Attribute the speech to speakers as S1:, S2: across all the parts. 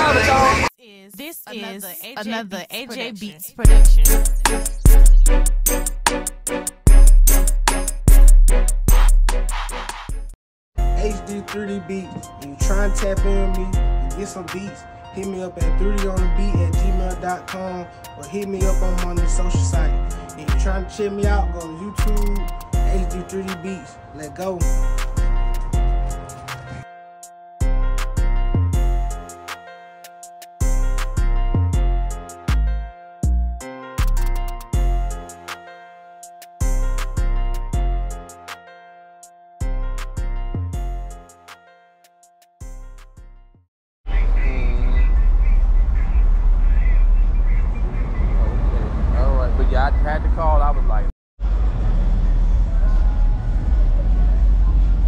S1: This is another AJ Beats production.
S2: HD 3D Beats. If you try and tap in with me and get some beats, hit me up at 3donthebeat@gmail.com or hit me up on one of the social sites. If you're trying to check me out, go to YouTube, HD 3D Beats. Let's go.
S3: Yeah, I had to call. I was like,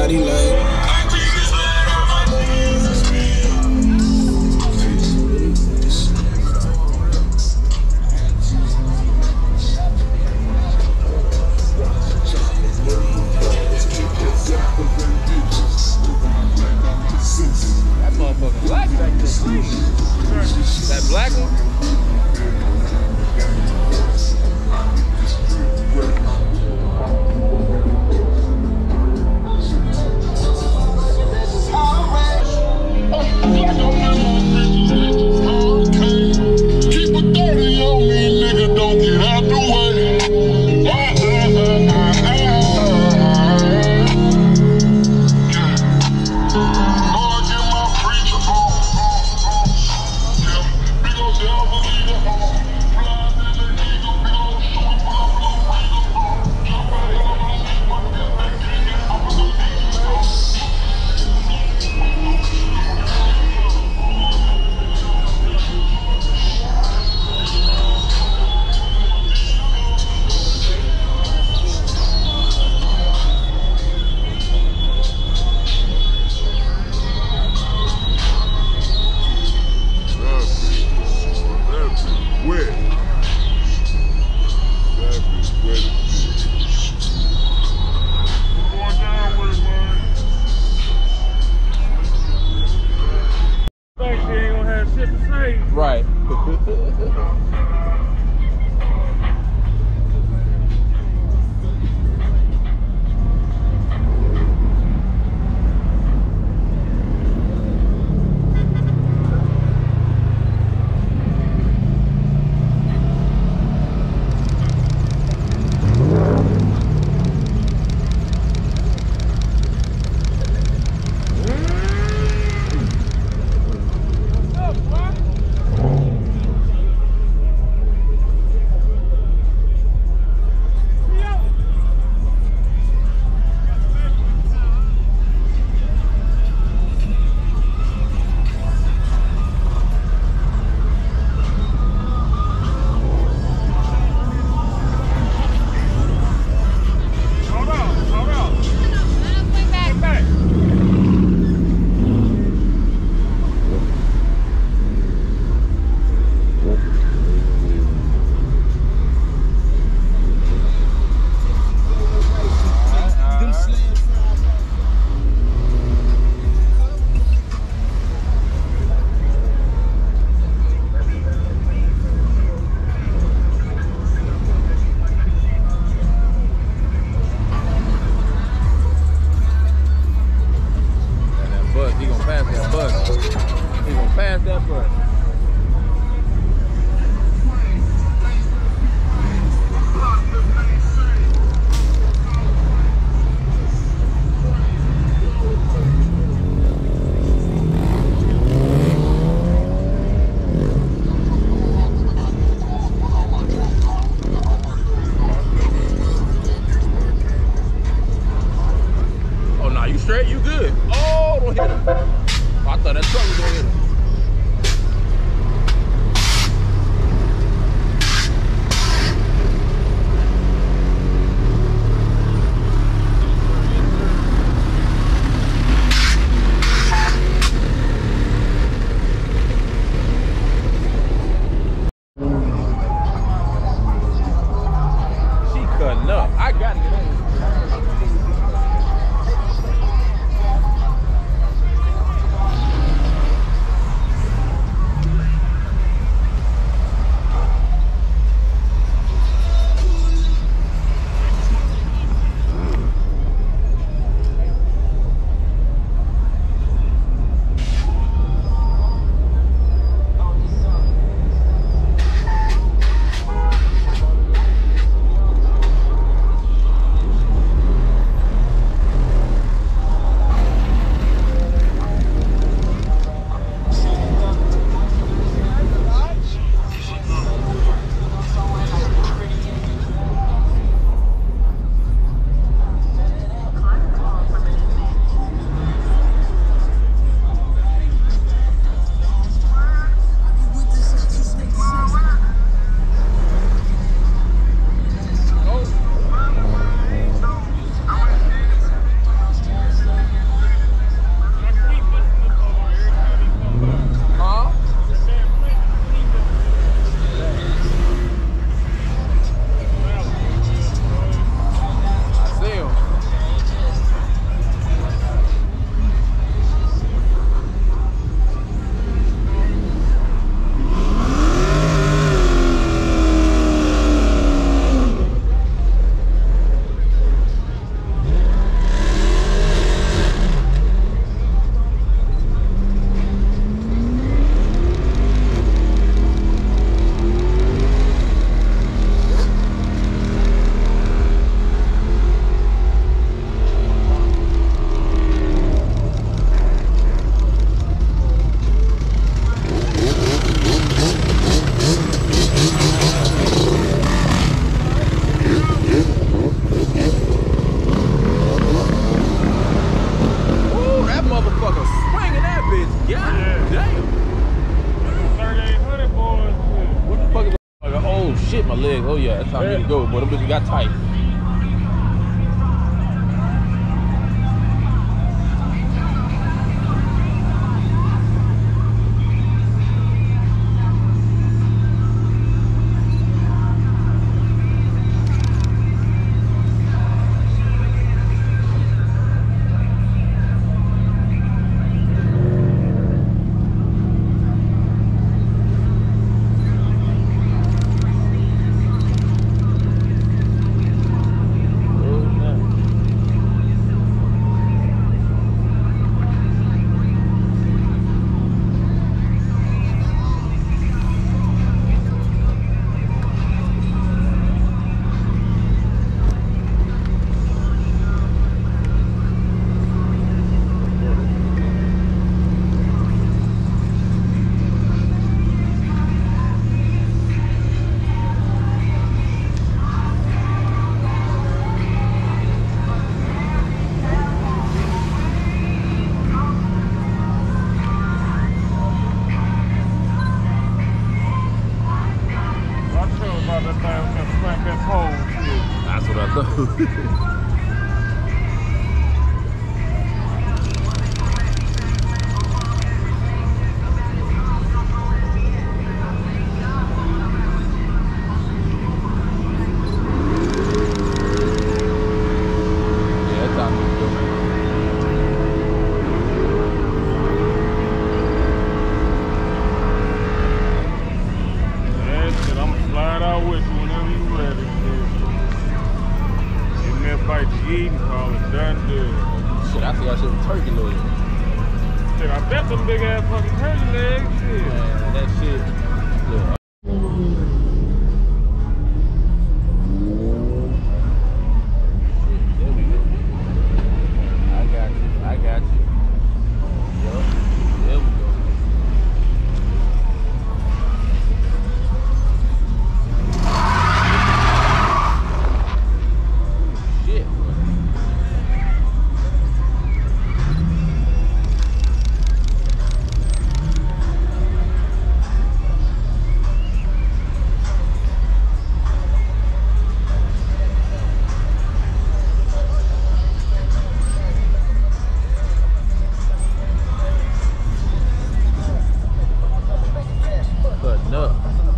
S2: body like.
S3: That motherfucker black back there. That black one?
S4: Keep a 30 on me, nigga, don't get out the way.
S3: Right. He gonna pass that bus. He gonna pass that bus. Oh, nah, you straight? You good? Oh, don't hit him. I thought that truck was gonna hit him. She cutting up. I got it. That's how I need to go, but them bitches got tight. That's what I thought. Shit, I think I should have turkey legs.
S5: Shit, I bet them big ass fucking turkey legs. Shit.
S3: Man, that shit. Look. There we go. I got you. I got you. Yup. There we go. Shit. Cutting up.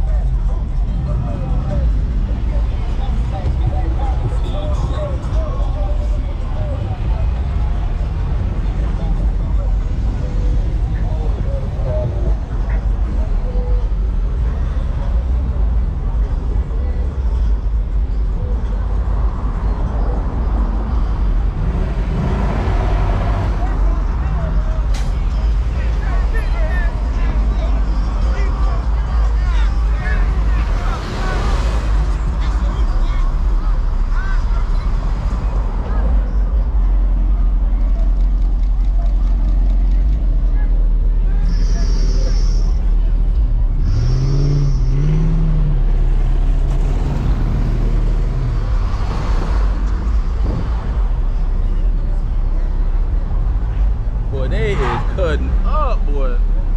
S3: Boy, they is cutting up, boy.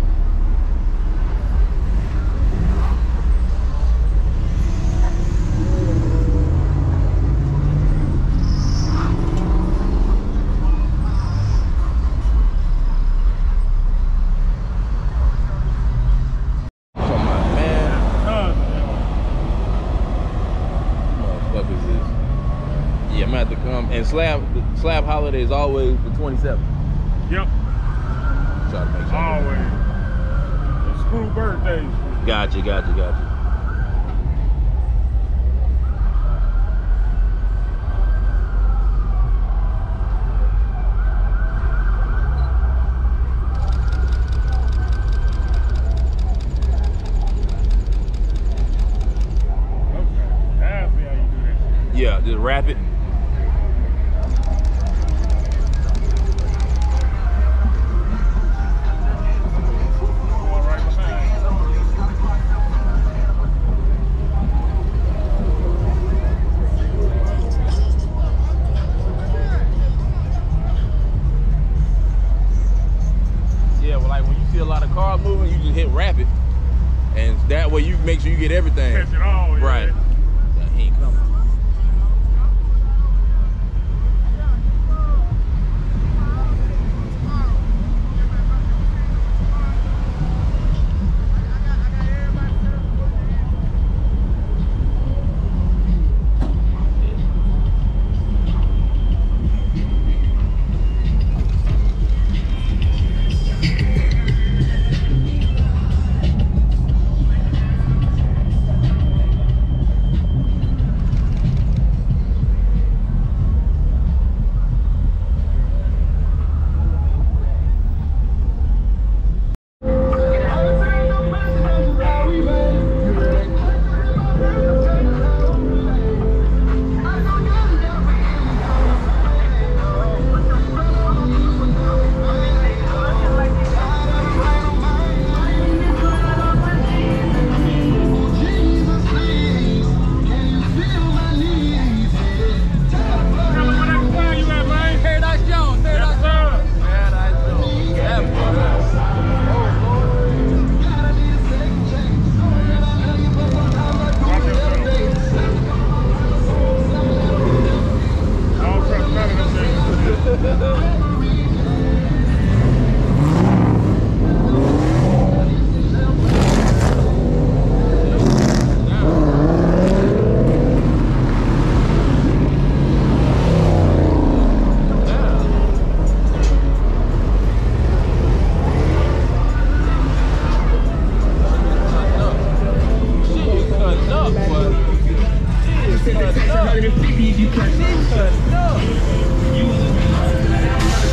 S3: Come on, man. Motherfuckers is. Yeah, I'm gonna have to come. And slab holiday is always the 27th.
S5: Yep.
S3: Try to make sure.
S5: Always. The screw birthdays.
S3: Gotcha, gotcha, gotcha.
S5: Okay. That's how you do that shit.
S3: Yeah, just wrap it.
S5: Going right behind.
S3: Yeah, well, like when you see a lot of cars moving, you just hit wrap it. And that way you make sure you get everything.
S5: Catch it all, yeah.
S3: Right. Yeah, he ain't
S6: $150 if you catch it.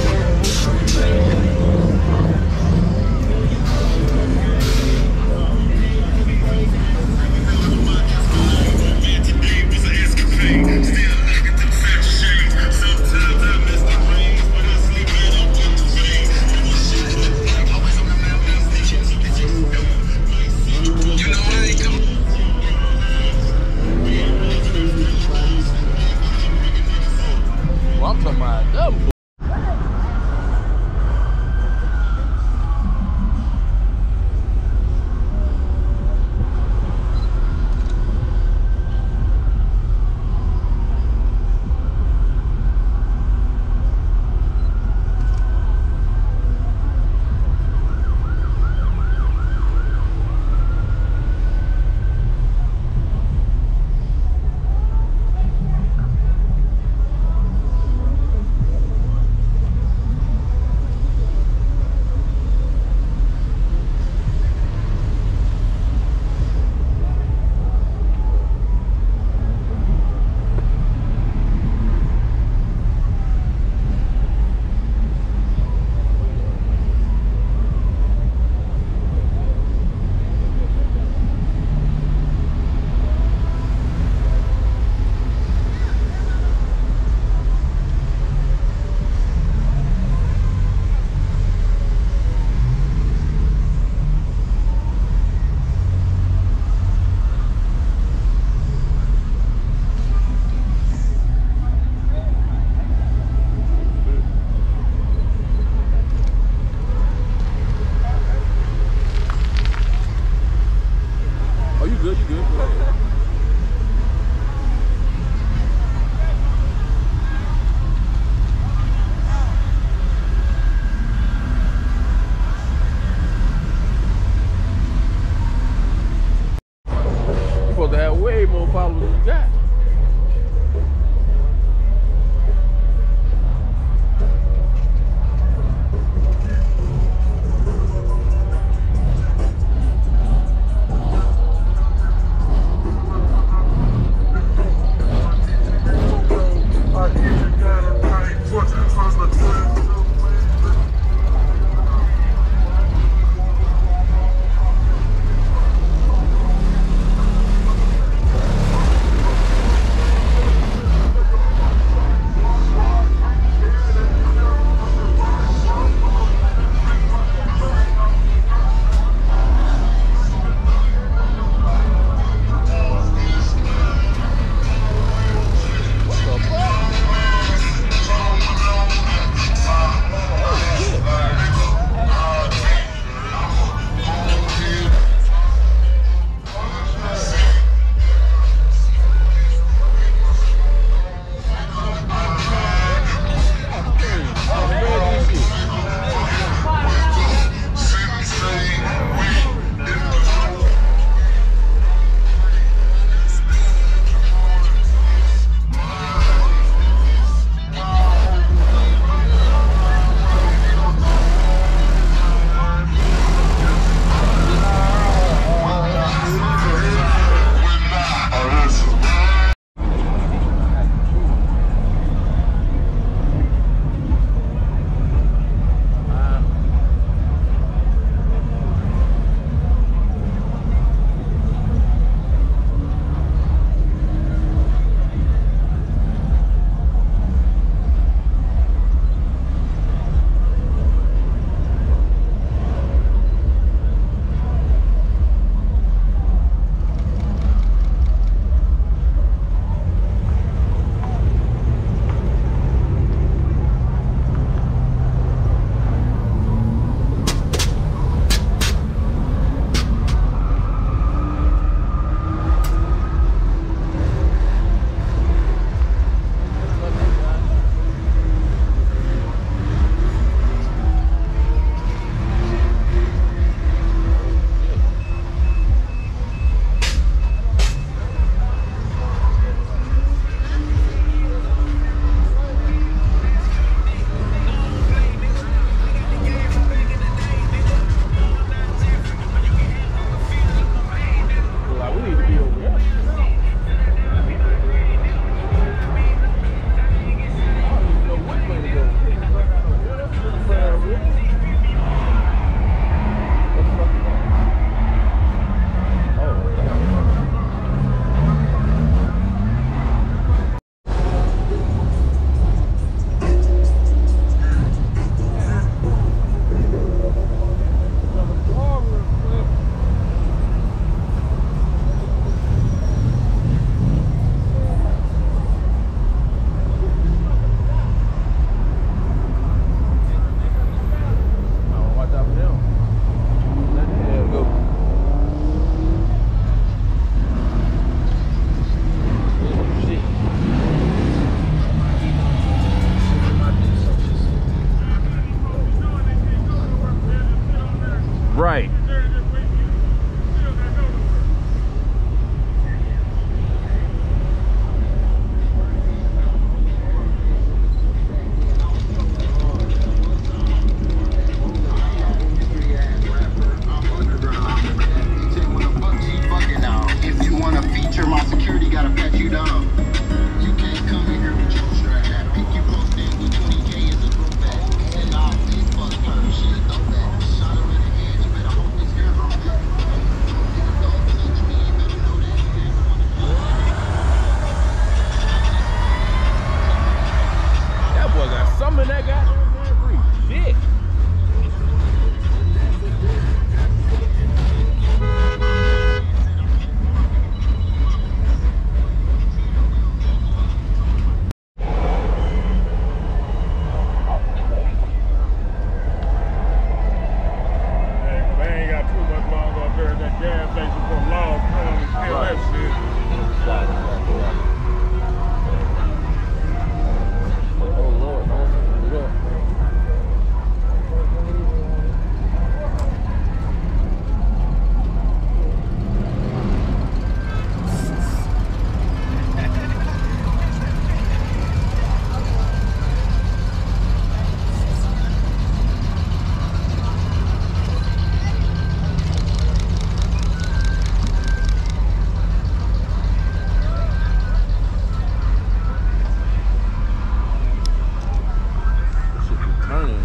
S3: turning.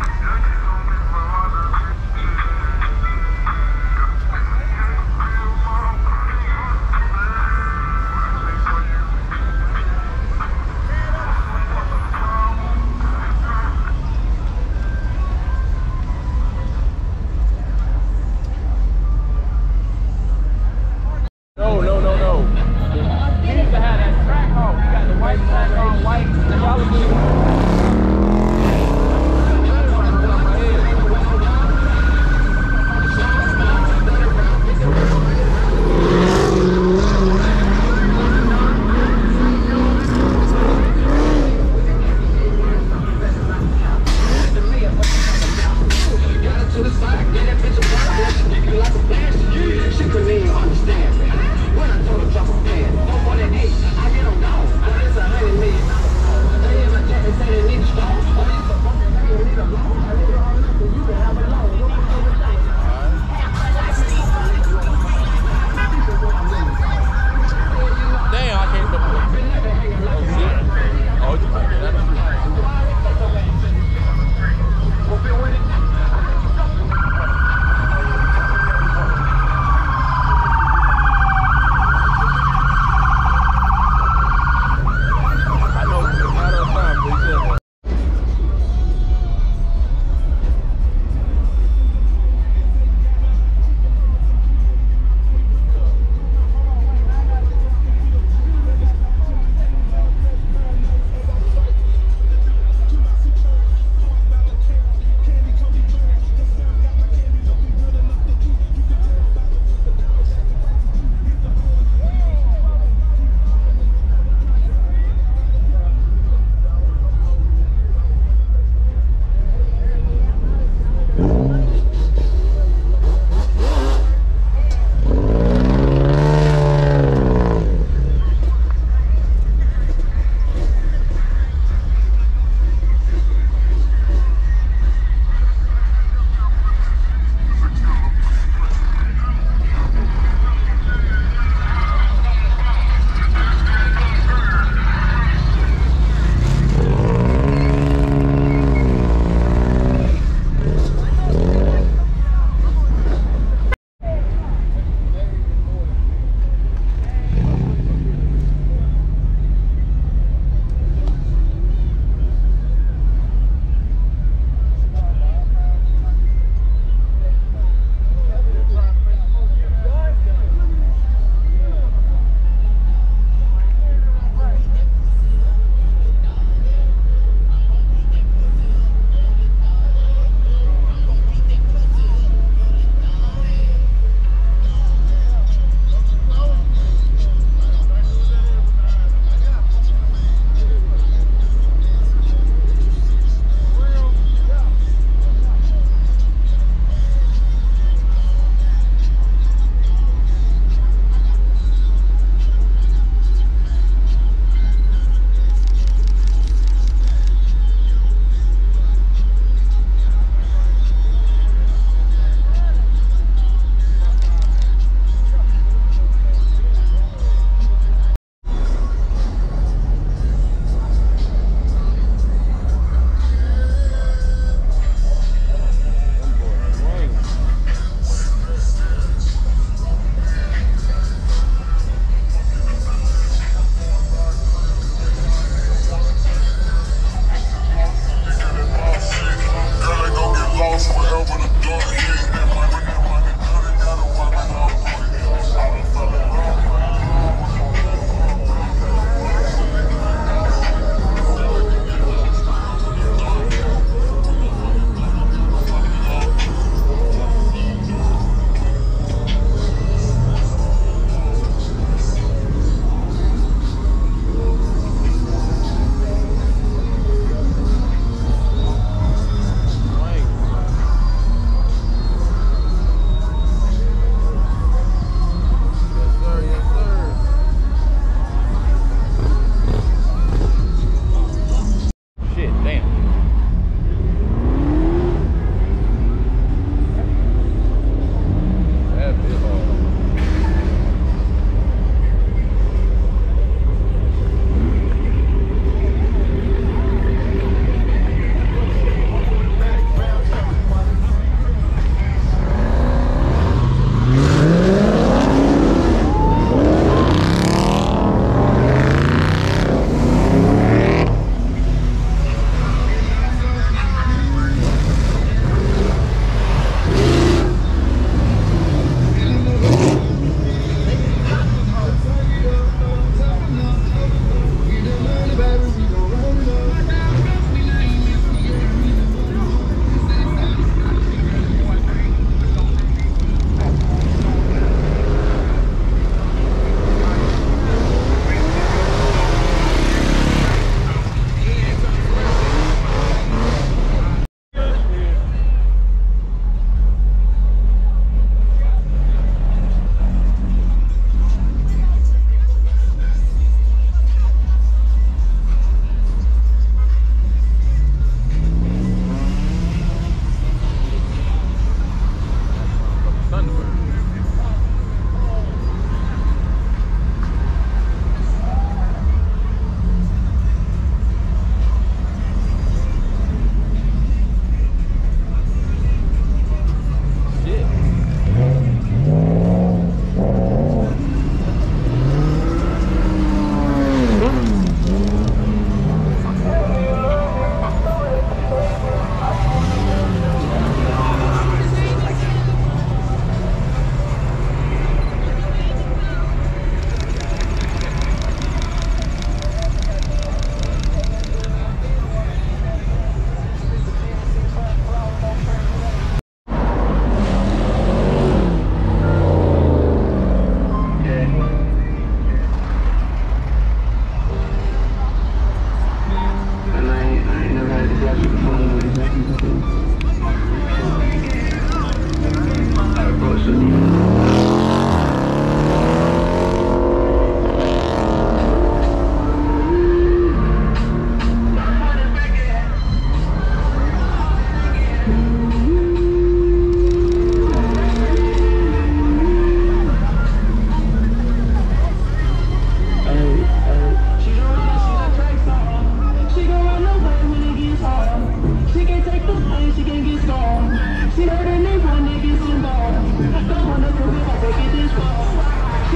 S3: No. You need to have that track on. You got the white track on, white, and probably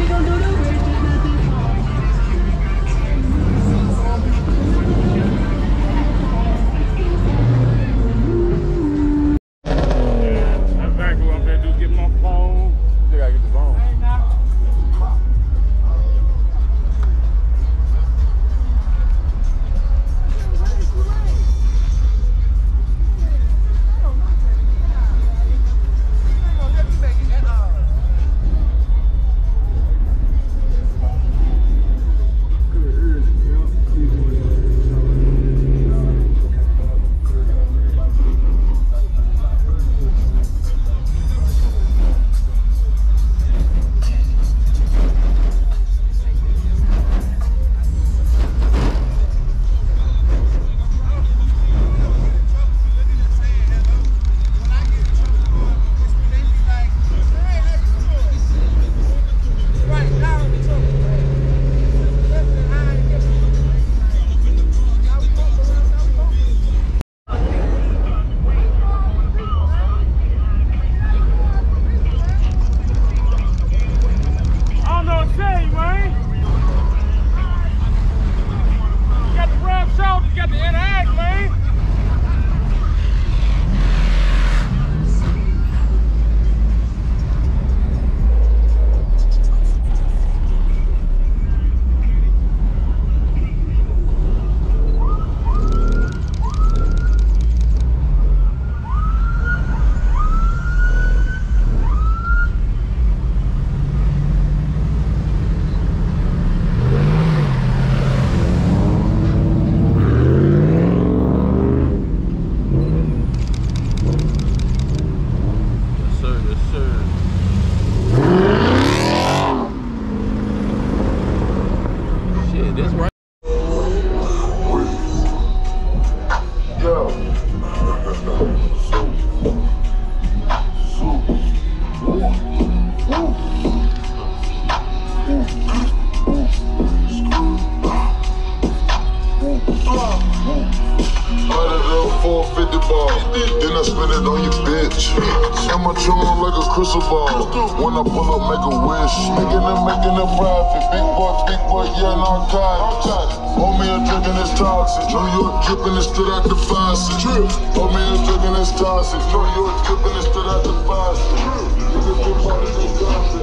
S4: Crystal ball. When I pull up, make a wish. Making a profit. Big boy, yeah, narcotics. Hold me a drink and it's toxic. New York dripping it straight out the faucet. Hold me a drink and it's toxic. New York dripping it straight out the faucet. Niggas been part of this gossip.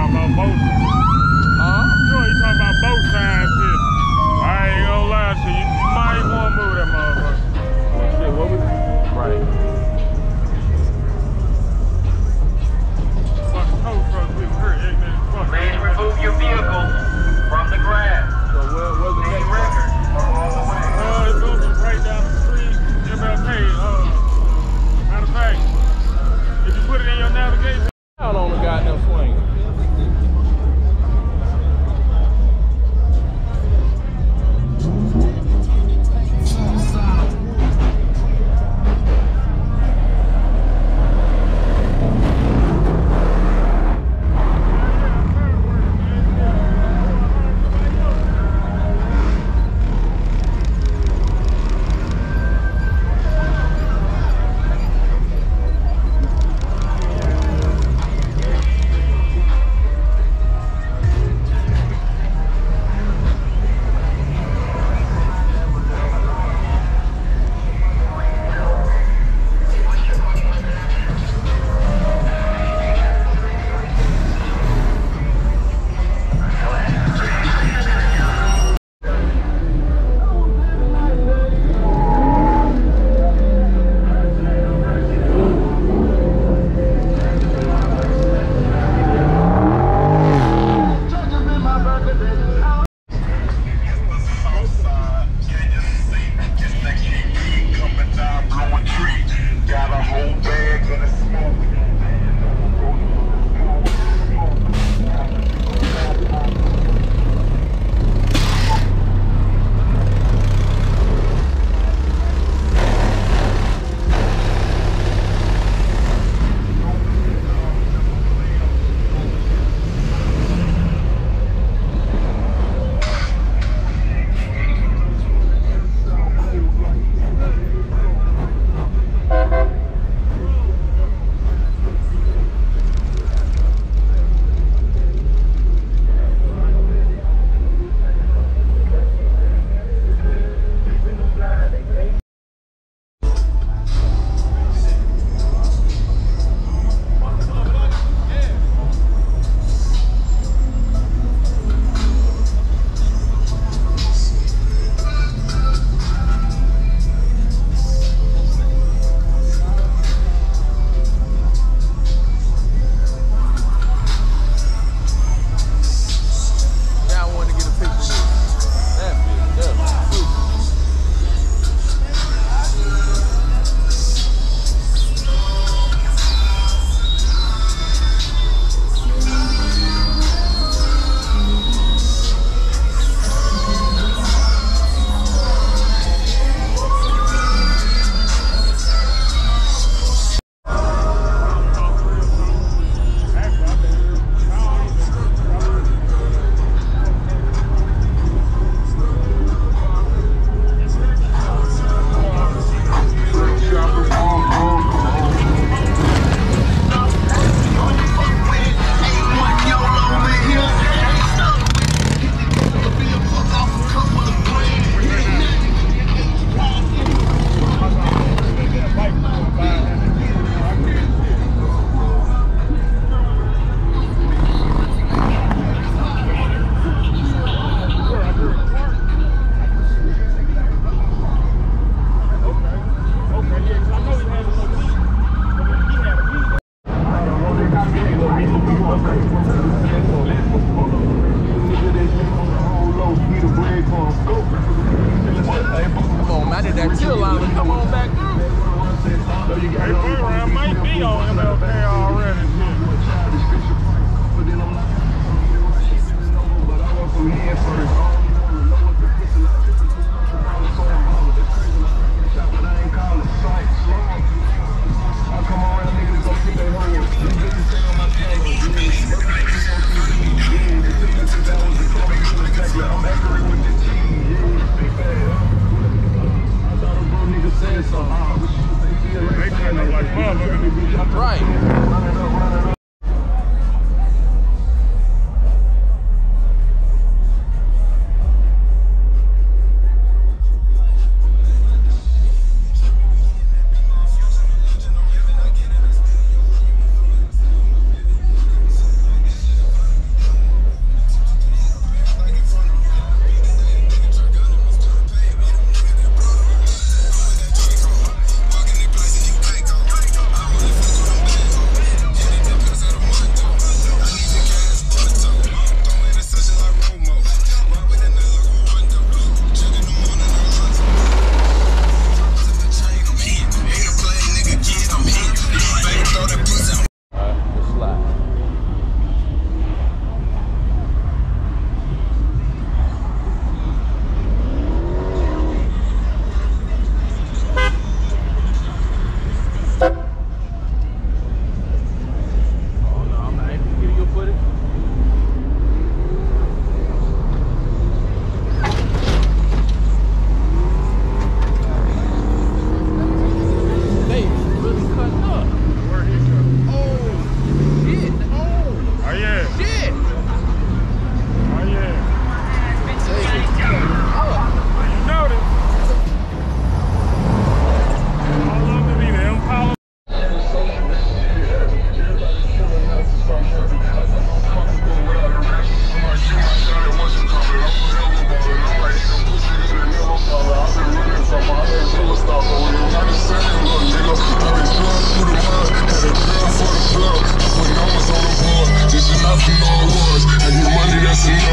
S5: talking about both. I'm sure he talking about both sides shit. I ain't gonna lie to you. You might want to move that motherfucker.
S3: Oh shit, what was it? Right.
S5: Fucking tow truck getting hurt, ignorant as fuck.
S6: Please remove your vehicle from the grass.
S3: So where's the next
S6: records are on the way.
S5: It's moving right down the street, MLK. Matter of fact, if you put it in your navigation.
S3: Out on the goddamn swing.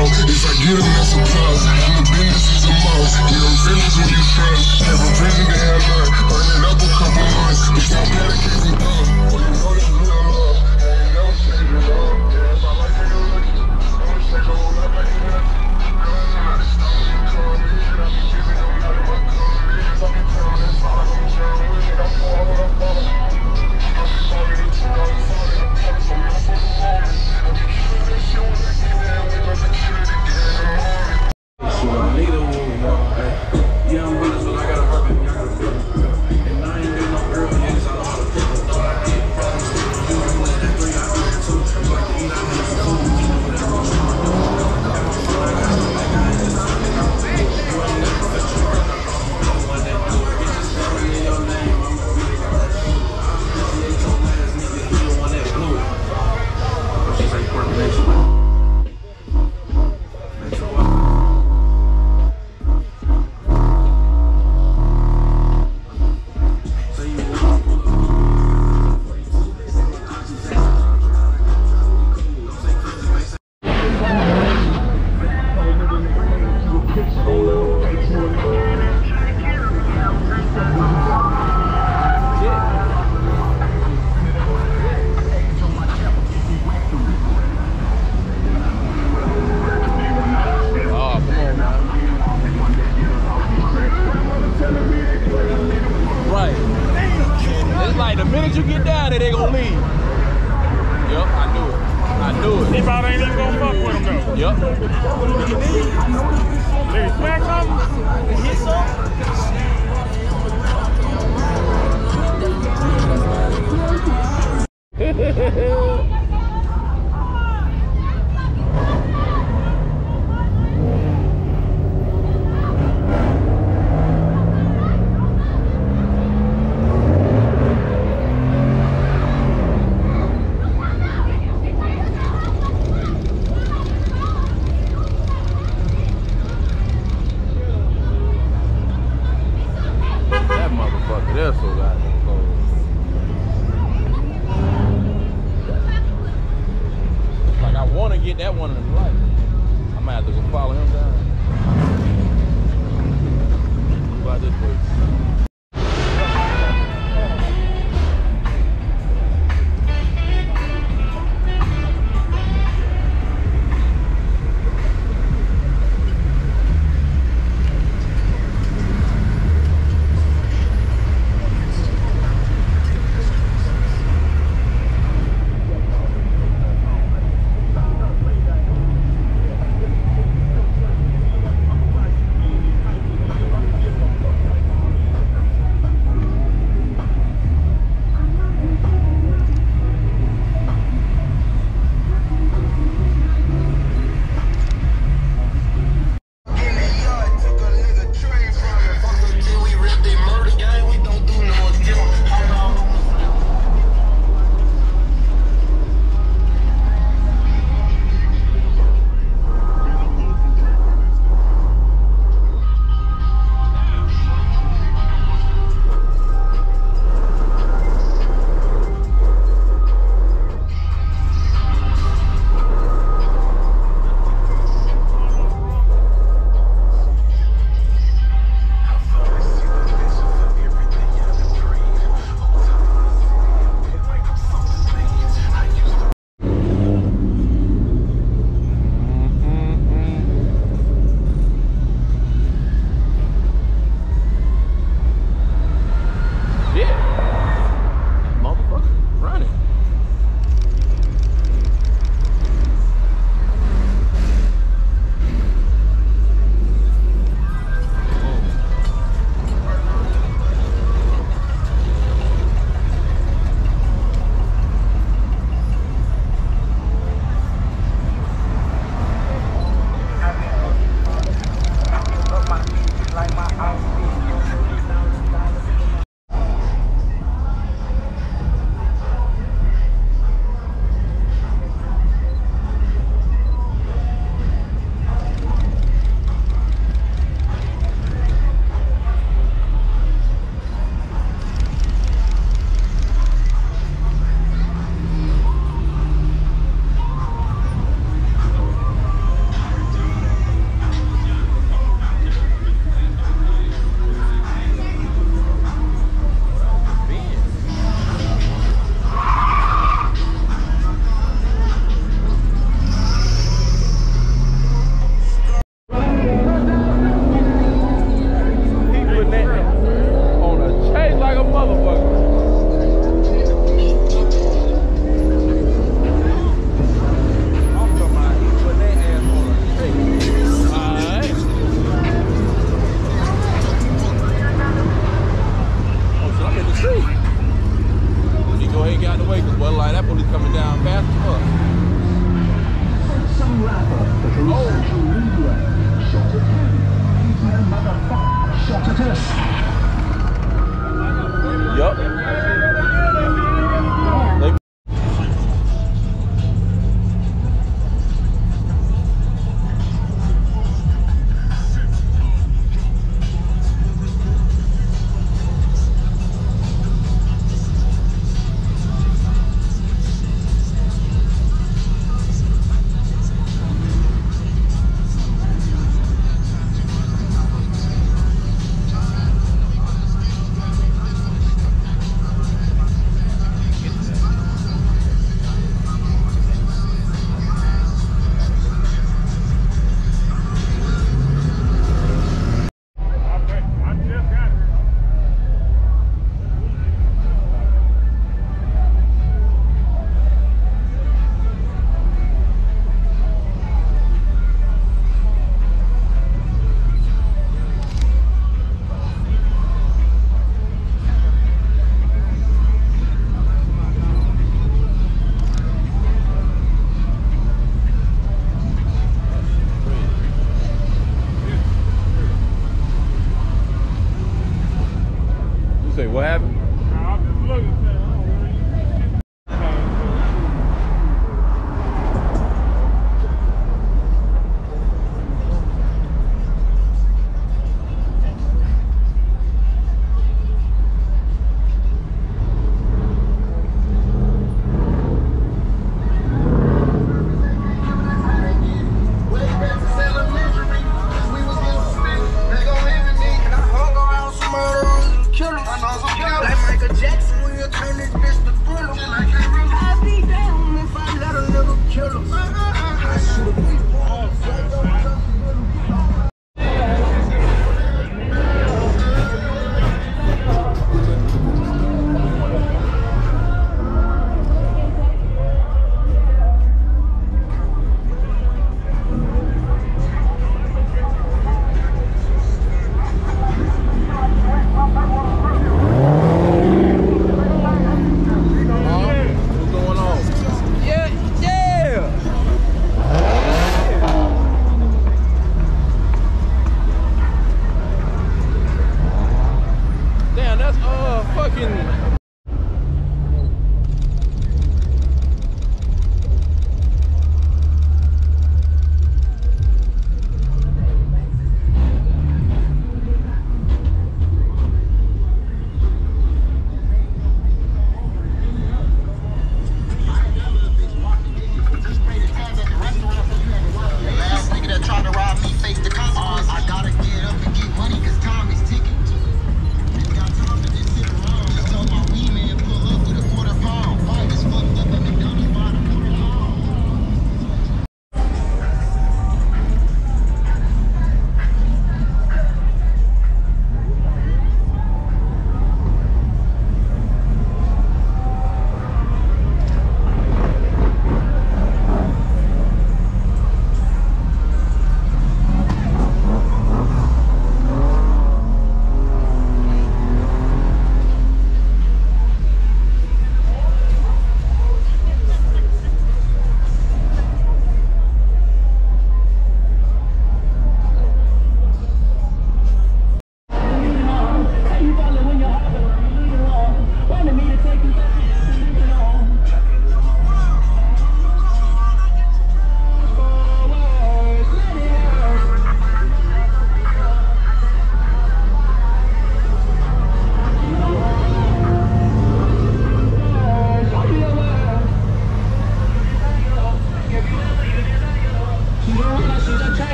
S4: house. If I get them, that's a plus. And the business is a must. You know feelings when you trust. Came from prison to have none. Burning up a couple months. It's not bad, it came from done. Well, you know that's real love. I ain't never saved it up. Yeah, if I like it, you're lucky. I'ma take a whole lot back in that.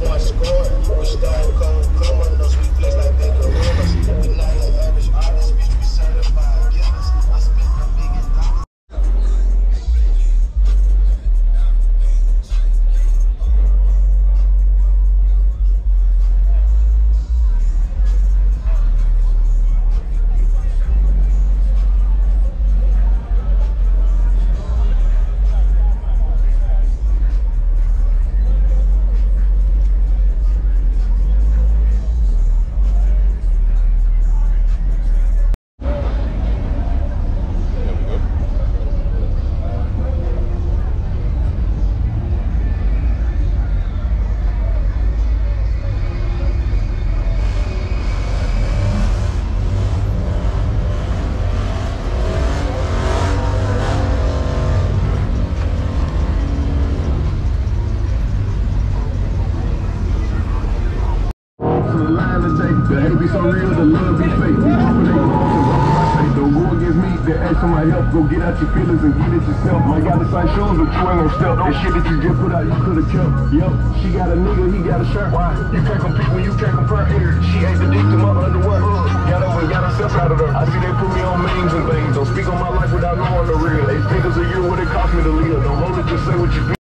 S2: One score, we start cold, come on, those we flex like big gorillas. We not your average artist, bitch, we certified killers. I spent the biggest dollars.
S7: The hate be so real, the love be fake. Don't go against me, then ask for my help. Go get out your feelings and get it yourself. Might got the same shoes, but you ain't gon' step. That shit that you just put out, you could've kept. Yup, she got a nigga, he got a shirt. Why? You can't compete when you can't compare here. She ain't the dick to my underwear. Got up and got herself out of there. I see they put me on memes and things. Don't speak on my life without knowing the real. 8 figures a year, what it cost me to live. Don't hold it, just say what you feel.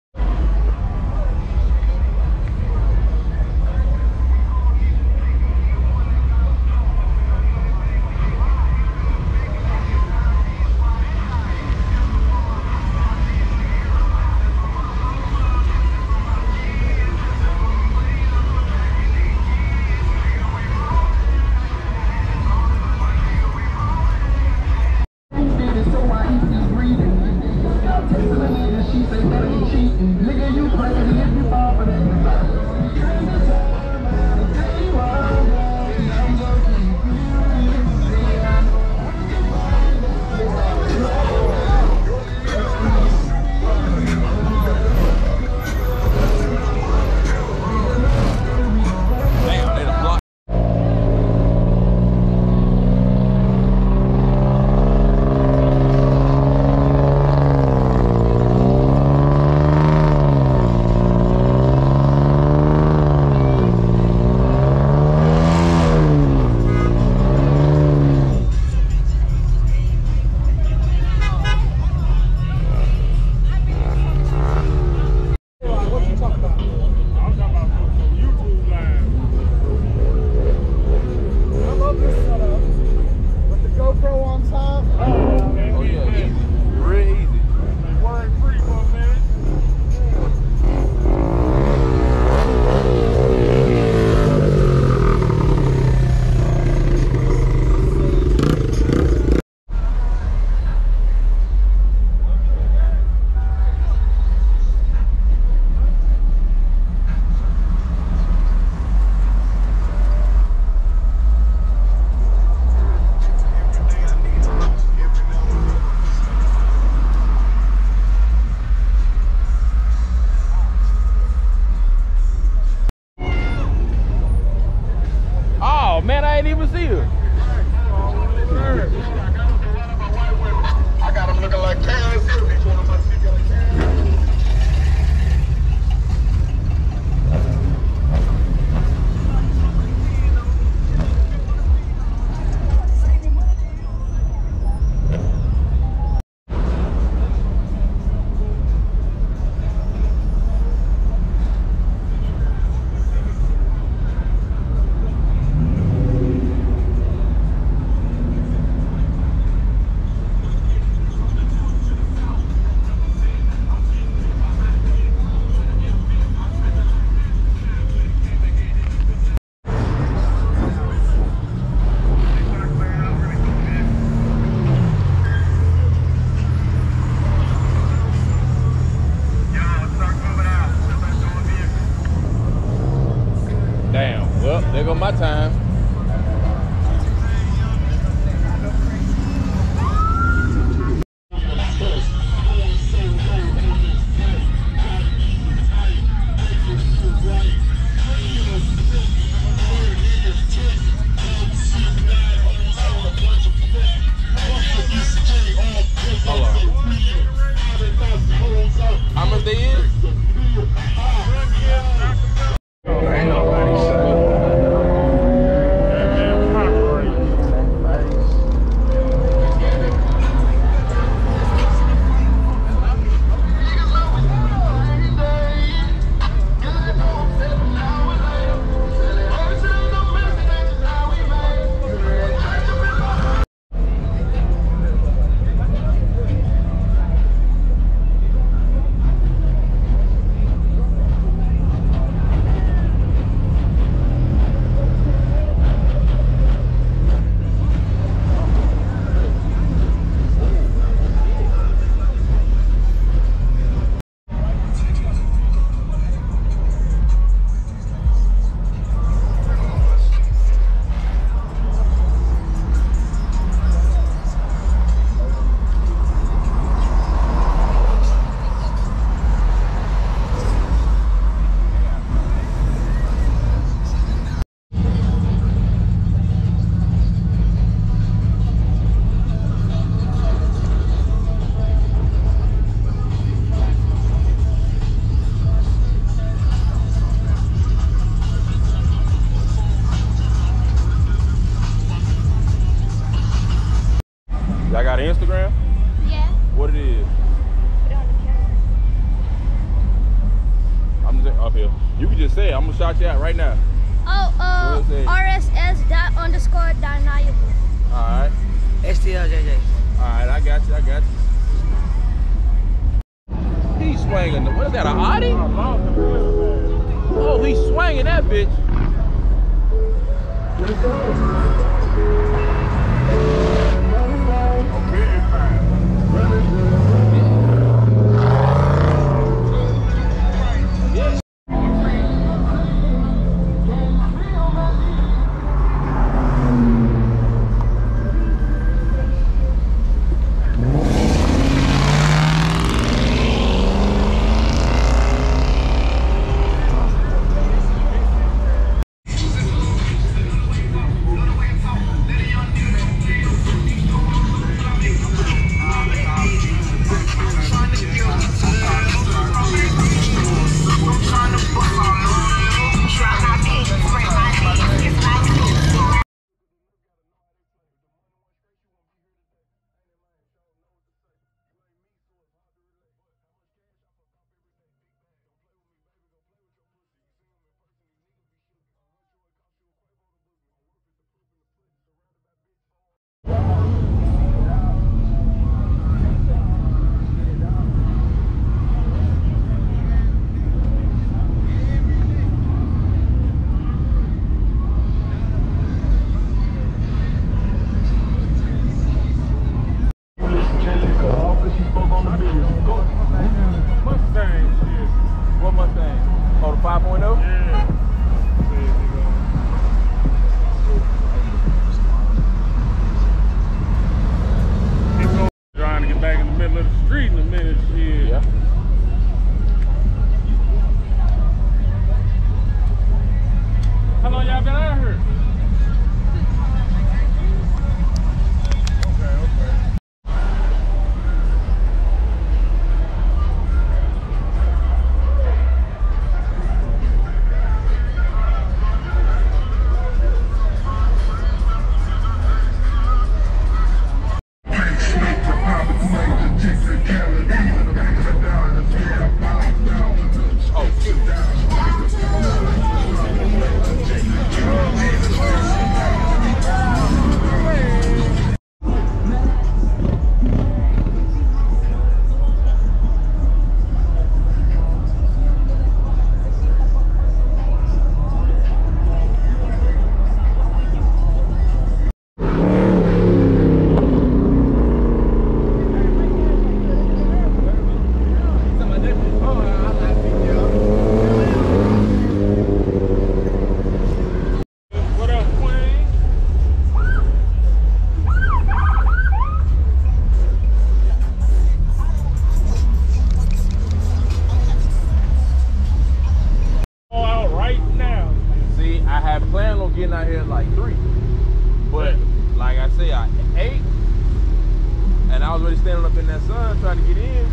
S3: Man, I ain't even see her.
S7: I got him looking like cans.
S3: Damn, well, there go my time. Hold on. How much they is? Yeah, I'm gonna shout you out right now.
S8: Oh, RSS._deniable.
S3: All right.
S2: STLJJ.
S3: All right, I got you. He's swinging. What is that, an Audi? Oh, he's swinging that bitch. What Mustang? Oh, the 5.0?
S5: Yeah. He's trying to get back in the middle of the street in a minute. Shit.
S3: Yeah.
S5: How long y'all been out here? Okay.
S3: Getting out here at like 3, but like I say, I 8, and I was already standing up in that sun trying to get in.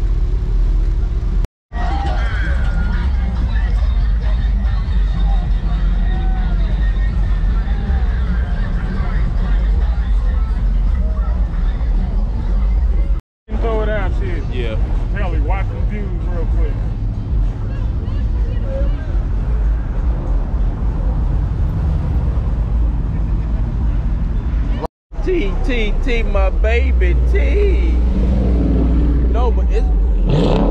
S5: Throw it out, shit.
S3: Yeah.
S5: Kelly, watch the views real quick.
S3: T, my baby, T. No, but it's